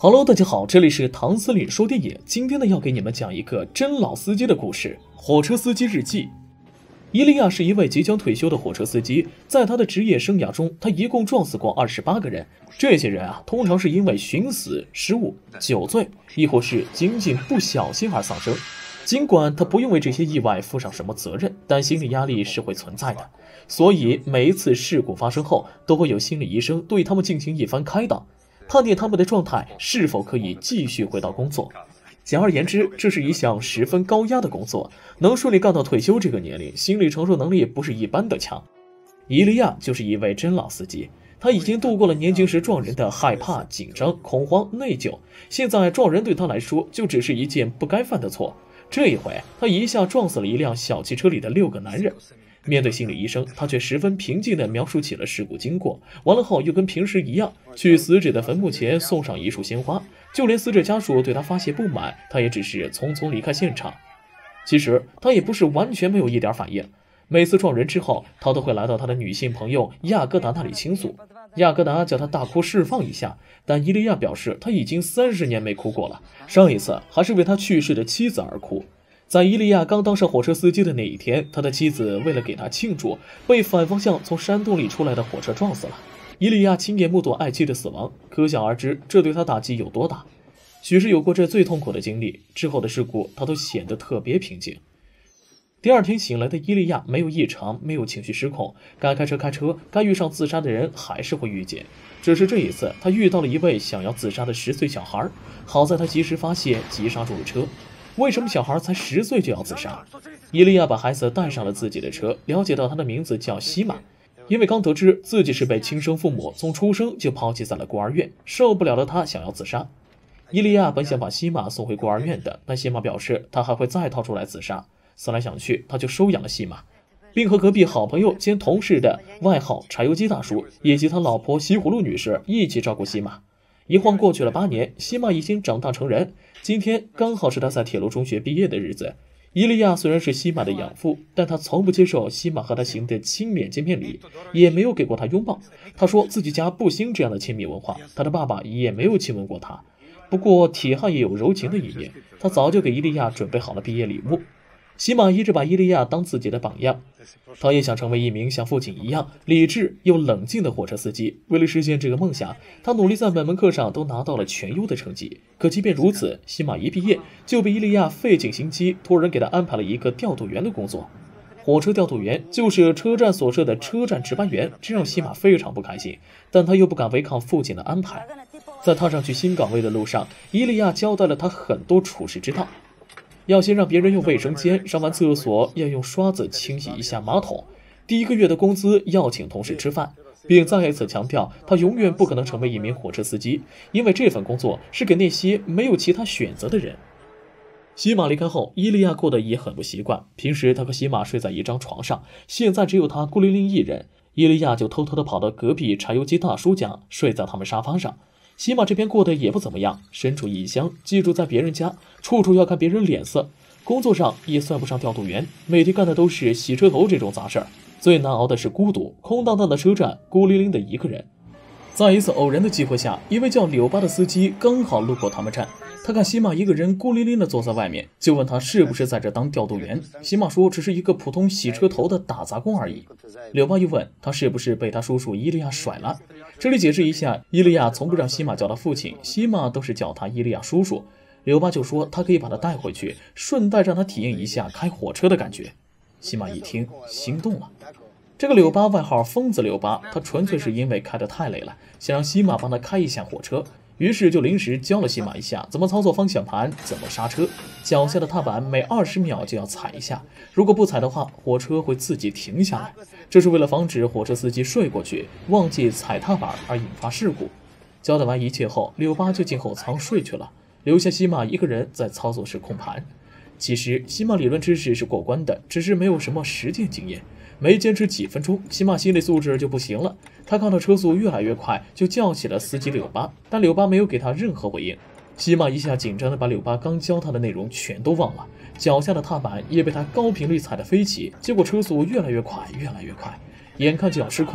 Hello， 大家好，这里是唐司令说电影。今天呢，要给你们讲一个真老司机的故事——火车司机日记。伊利亚是一位即将退休的火车司机，在他的职业生涯中，他一共撞死过28个人。这些人啊，通常是因为寻死、失误、酒醉，亦或是仅仅不小心而丧生。尽管他不用为这些意外负上什么责任，但心理压力是会存在的。所以每一次事故发生后，都会有心理医生对他们进行一番开导，判定他们的状态是否可以继续回到工作。简而言之，这是一项十分高压的工作，能顺利干到退休这个年龄，心理承受能力不是一般的强。伊利亚就是一位真老司机，他已经度过了年轻时撞人的害怕、紧张、恐慌、内疚，现在撞人对他来说就只是一件不该犯的错。这一回，他一下撞死了一辆小汽车里的6个男人。面对心理医生，他却十分平静地描述起了事故经过，完了后又跟平时一样，去死者的坟墓前送上一束鲜花，就连死者家属对他发泄不满，他也只是匆匆离开现场。其实他也不是完全没有一点反应，每次撞人之后，他都会来到他的女性朋友亚戈达那里倾诉，亚戈达叫他大哭释放一下，但伊利亚表示他已经30年没哭过了，上一次还是为他去世的妻子而哭。在伊利亚刚当上火车司机的那一天，他的妻子为了给他庆祝，被反方向从山洞里出来的火车撞死了。伊利亚亲眼目睹爱妻的死亡，可想而知这对他打击有多大。许是有过这最痛苦的经历之后的事故，他都显得特别平静。第二天醒来的伊利亚没有异常，没有情绪失控，该开车开车，该遇上自杀的人还是会遇见。只是这一次，他遇到了一位想要自杀的10岁小孩，好在他及时发现，急刹住了车。为什么小孩才10岁就要自杀？伊利亚把孩子带上了自己的车，了解到他的名字叫西玛，因为刚得知自己是被亲生父母从出生就抛弃在了孤儿院，受不了的他想要自杀。伊利亚本想把西玛送回孤儿院的，但西玛表示他还会再掏出来自杀。思来想去，他就收养了西玛，并和隔壁好朋友兼同事的外号柴油机大叔以及他老婆西葫芦女士一起照顾西玛。一晃过去了8年，西玛已经长大成人，今天刚好是他在铁路中学毕业的日子。伊利亚虽然是西玛的养父，但他从不接受西玛和他行的亲脸见面礼，也没有给过他拥抱。他说自己家不兴这样的亲密文化，他的爸爸也没有亲吻过他。不过铁汉也有柔情的一面，他早就给伊利亚准备好了毕业礼物。西玛一直把伊利亚当自己的榜样，他也想成为一名像父亲一样理智又冷静的火车司机。为了实现这个梦想，他努力在每门课上都拿到了全优的成绩。可即便如此，西玛一毕业就被伊利亚费尽心机托人给他安排了一个调度员的工作。火车调度员就是车站所设的车站值班员，这让西玛非常不开心，但他又不敢违抗父亲的安排。在踏上去新岗位的路上，伊利亚交代了他很多处事之道。要先让别人用卫生间，上完厕所要用刷子清洗一下马桶。第1个月的工资要请同事吃饭，并再一次强调他永远不可能成为一名火车司机，因为这份工作是给那些没有其他选择的人。西玛离开后，伊利亚过得也很不习惯。平时他和西玛睡在一张床上，现在只有他孤零零一人，伊利亚就偷偷地跑到隔壁柴油机大叔家，睡在他们沙发上。西玛这边过得也不怎么样，身处异乡，寄住在别人家，处处要看别人脸色。工作上也算不上调度员，每天干的都是洗车头这种杂事儿。最难熬的是孤独，空荡荡的车站，孤零零的一个人。在一次偶然的机会下，一位叫柳巴的司机刚好路过他们站，他看西玛一个人孤零零地坐在外面，就问他是不是在这当调度员。西玛说只是一个普通洗车头的打杂工而已。柳巴又问他是不是被他叔叔伊利亚甩了。这里解释一下，伊利亚从不让西玛叫他父亲，西玛都是叫他伊利亚叔叔。柳巴就说他可以把他带回去，顺带让他体验一下开火车的感觉。西玛一听心动了。这个柳巴外号疯子柳巴，他纯粹是因为开得太累了，想让西玛帮他开一下火车，于是就临时教了西玛一下怎么操作方向盘，怎么刹车，脚下的踏板每20秒就要踩一下，如果不踩的话，火车会自己停下来。这是为了防止火车司机睡过去忘记踩踏板而引发事故。交代完一切后，柳巴就进后舱睡去了，留下西玛一个人在操作室控盘。其实西玛理论知识是过关的，只是没有什么实践经验，没坚持几分钟，西玛心理素质就不行了。他看到车速越来越快，就叫起了司机柳巴，但柳巴没有给他任何回应。西玛一下紧张的把柳巴刚教他的内容全都忘了，脚下的踏板也被他高频率踩得飞起，结果车速越来越快，越来越快，眼看就要失控了。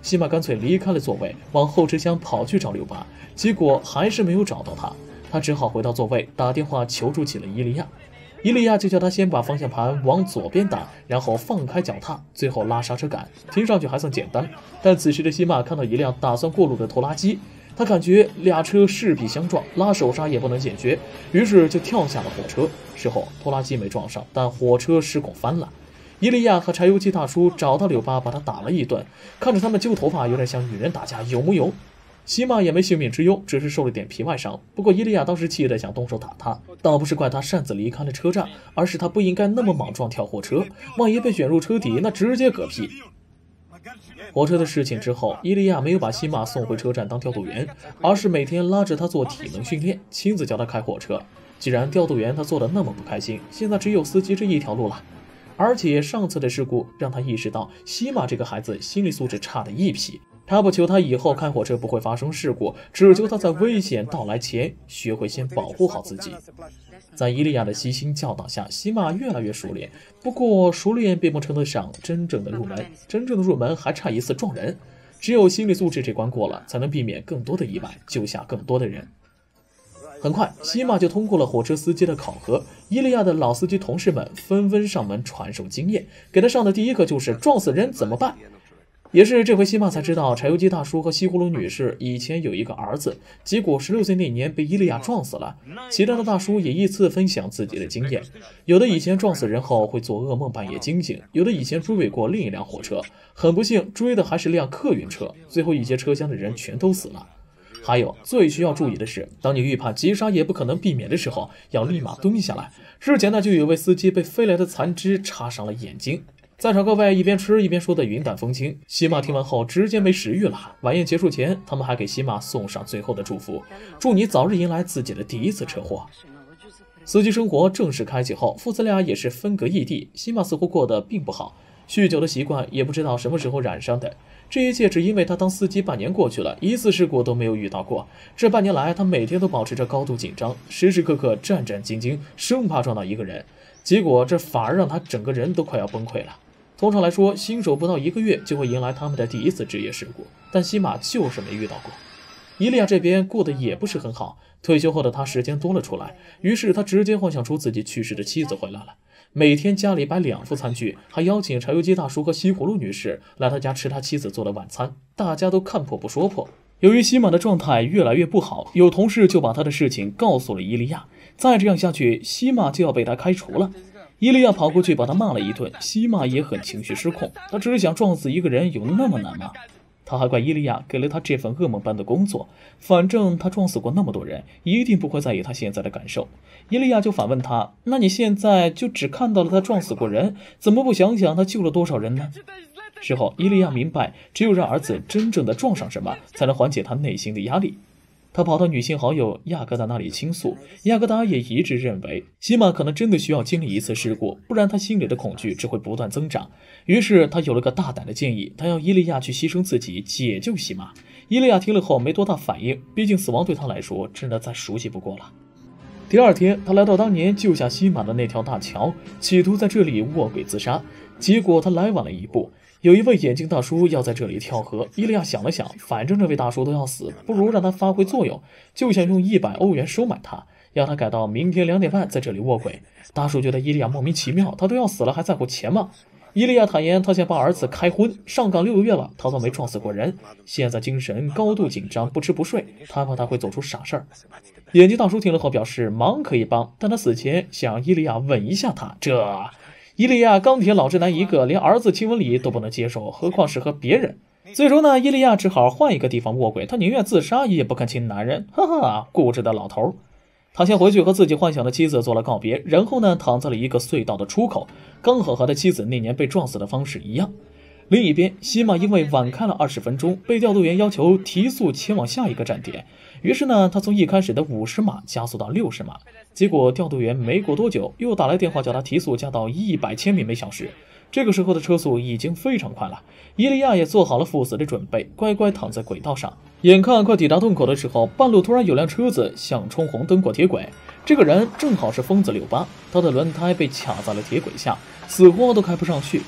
西玛干脆离开了座位，往后车厢跑去找刘巴，结果还是没有找到他。他只好回到座位，打电话求助起了伊利亚。伊利亚就叫他先把方向盘往左边打，然后放开脚踏，最后拉刹车杆。听上去还算简单，但此时的西玛看到一辆打算过路的拖拉机，他感觉俩车势必相撞，拉手刹也不能解决，于是就跳下了火车。事后拖拉机没撞上，但火车失控翻了。伊利亚和柴油机大叔找到柳巴，把他打了一顿，看着他们揪头发，有点像女人打架，有木有？西玛也没性命之忧，只是受了点皮外伤。不过伊利亚当时气得想动手打他，倒不是怪他擅自离开了车站，而是他不应该那么莽撞跳火车，万一被卷入车底，那直接嗝屁。火车的事情之后，伊利亚没有把西玛送回车站当调度员，而是每天拉着他做体能训练，亲自教他开火车。既然调度员他做得那么不开心，现在只有司机这一条路了。而且上次的事故让他意识到，西玛这个孩子心理素质差的一批。他不求他以后开火车不会发生事故，只求他在危险到来前学会先保护好自己。在伊利亚的悉心教导下，西玛越来越熟练。不过熟练并不称得上真正的入门，真正的入门还差一次撞人。只有心理素质这关过了，才能避免更多的意外，救下更多的人。很快，西玛就通过了火车司机的考核。伊利亚的老司机同事们纷纷上门传授经验，给他上的第一课就是撞死人怎么办。也是这回西玛才知道，柴油机大叔和西葫芦女士以前有一个儿子，结果16岁那年被伊利亚撞死了。其他的大叔也依次分享自己的经验，有的以前撞死人后会做噩梦，半夜惊醒；有的以前追尾过另一辆火车，很不幸追的还是辆客运车，最后一节车厢的人全都死了。还有最需要注意的是，当你预判急刹也不可能避免的时候，要立马蹲下来。之前呢，就有位司机被飞来的残肢插伤了眼睛。在场各位一边吃一边说的云淡风轻，西玛听完后直接没食欲了。晚宴结束前，他们还给西玛送上最后的祝福，祝你早日迎来自己的第一次车祸。司机生活正式开启后，父子俩也是分隔异地。西玛似乎过得并不好，酗酒的习惯也不知道什么时候染上的。这一切只因为他当司机半年过去了，一次事故都没有遇到过。这半年来，他每天都保持着高度紧张，时时刻刻战战兢兢，生怕撞到一个人。结果这反而让他整个人都快要崩溃了。通常来说，新手不到1个月就会迎来他们的第一次职业事故，但西玛就是没遇到过。伊利亚这边过得也不是很好，退休后的他时间多了出来，于是他直接幻想出自己去世的妻子回来了，每天家里摆2副餐具，还邀请柴油机大叔和西葫芦女士来他家吃他妻子做的晚餐，大家都看破不说破。由于西玛的状态越来越不好，有同事就把他的事情告诉了伊利亚，再这样下去，西玛就要被他开除了。伊利亚跑过去把他骂了一顿，西玛也很情绪失控，他只是想撞死一个人有那么难吗？他还怪伊利亚给了他这份噩梦般的工作，反正他撞死过那么多人，一定不会在意他现在的感受。伊利亚就反问他，那你现在就只看到了他撞死过人，怎么不想想他救了多少人呢？事后伊利亚明白，只有让儿子真正的撞上什么，才能缓解他内心的压力。他跑到女性好友亚格达那里倾诉，亚格达也一致认为西玛可能真的需要经历一次事故，不然他心里的恐惧只会不断增长。于是他有了个大胆的建议，他要伊利亚去牺牲自己解救西玛。伊利亚听了后没多大反应，毕竟死亡对他来说真的再熟悉不过了。第二天，他来到当年救下西玛的那条大桥，企图在这里卧轨自杀，结果他来晚了一步。有一位眼镜大叔要在这里跳河，伊利亚想了想，反正这位大叔都要死，不如让他发挥作用，就想用100欧元收买他，要他改到明天2点半在这里卧轨。大叔觉得伊利亚莫名其妙，他都要死了还在乎钱吗？伊利亚坦言，他想帮儿子开荤，上岗6个月了，他都没撞死过人，现在精神高度紧张，不吃不睡，他怕他会做出傻事儿。眼镜大叔听了后表示忙可以帮，但他死前想让伊利亚吻一下他。伊利亚钢铁老直男一个，连儿子亲吻礼都不能接受，何况是和别人。最终呢，伊利亚只好换一个地方卧轨，他宁愿自杀也不肯亲男人，哈哈，固执的老头。他先回去和自己幻想的妻子做了告别，然后呢，躺在了一个隧道的出口，刚好和他妻子那年被撞死的方式一样。另一边，西玛因为晚开了20分钟，被调度员要求提速前往下一个站点。于是呢，他从一开始的50码加速到60码，结果调度员没过多久又打来电话叫他提速加到100千米每小时。这个时候的车速已经非常快了，伊利亚也做好了赴死的准备，乖乖躺在轨道上。眼看快抵达洞口的时候，半路突然有辆车子想冲红灯过铁轨，这个人正好是疯子柳巴，他的轮胎被卡在了铁轨下，死活都开不上去。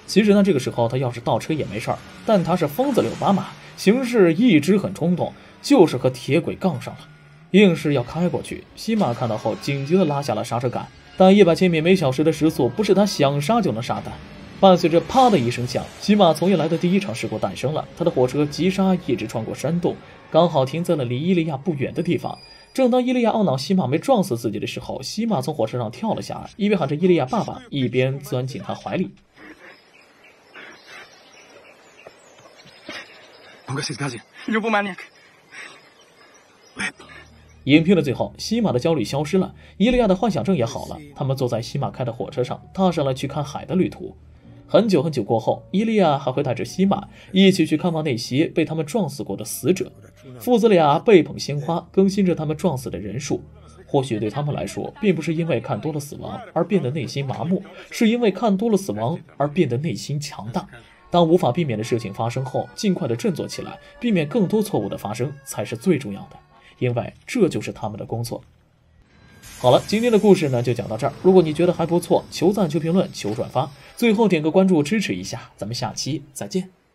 其实呢，这个时候他要是倒车也没事儿，但他是疯子6把马，行事一直很冲动，就是和铁轨杠上了，硬是要开过去。西马看到后紧急的拉下了刹车杆，但100千米每小时的时速不是他想刹就能刹的。伴随着啪的一声响，西马从业来的第一场事故诞生了。他的火车急刹一直穿过山洞，刚好停在了离伊利亚不远的地方。正当伊利亚懊恼西马没撞死自己的时候，西马从火车上跳了下来，一边喊着伊利亚爸爸，一边钻进他怀里。影片的最后，西马的焦虑消失了，伊利亚的幻想症也好了。他们坐在西马开的火车上，踏上了去看海的旅途。很久很久过后，伊利亚还会带着西马一起去看望那些被他们撞死过的死者。父子俩背捧鲜花，更新着他们撞死的人数。或许对他们来说，并不是因为看多了死亡而变得内心麻木，是因为看多了死亡而变得内心强大。当无法避免的事情发生后，尽快的振作起来，避免更多错误的发生，才是最重要的，因为这就是他们的工作。好了，今天的故事呢就讲到这儿。如果你觉得还不错，求赞、求评论、求转发，最后点个关注支持一下。咱们下期再见。